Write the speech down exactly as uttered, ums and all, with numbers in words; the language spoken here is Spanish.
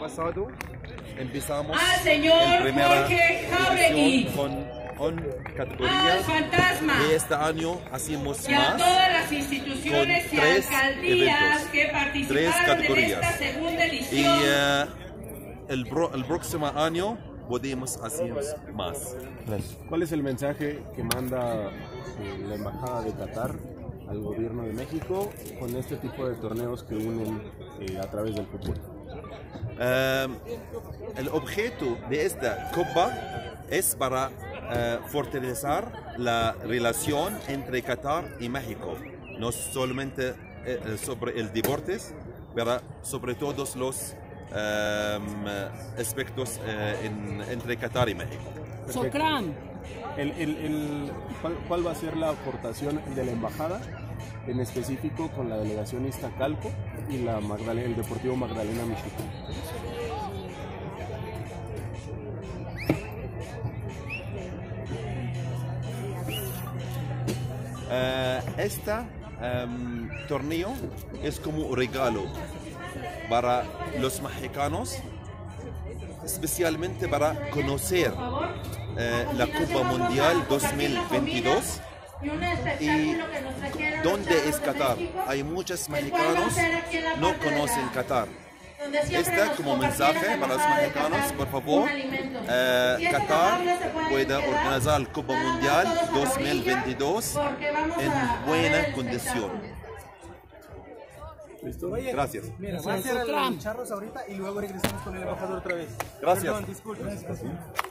pasado empezamos al señor en primera Jorge Jáuregui edición con on al categorías fantasma y este año hacemos y a más todas las instituciones con y tres alcaldías eventos, que tres participaron en categorías. esta segunda Y edición. eh, el, pro- el próximo año podemos hacer más. ¿Cuál es el mensaje que manda eh, la Embajada de Qatar al gobierno de México con este tipo de torneos que unen eh, a través del fútbol? Um, el objeto de esta copa es para uh, fortalecer la relación entre Qatar y México, no solamente eh, sobre el deportes, pero sobre todos los um, aspectos uh, en, entre Qatar y México. Socram. El, el, el, ¿cuál, ¿Cuál va a ser la aportación de la Embajada, en específico con la delegación Iztacalco y la Magdalena, el Deportivo Magdalena Michoacán? Uh, este um, torneo es como un regalo para los mexicanos, especialmente para conocer uh, la Copa Mundial dos mil veintidós y dónde es Qatar. Hay muchos mexicanos que no conocen Qatar. Este como mensaje para los mexicanos, por favor, uh, Qatar puede organizar la Copa Mundial dos mil veintidós en buena condición. ¿Listo? Gracias. Mira, voy a hacer los charros ahorita y luego regresamos con el embajador otra vez. Gracias. Perdón, disculpen.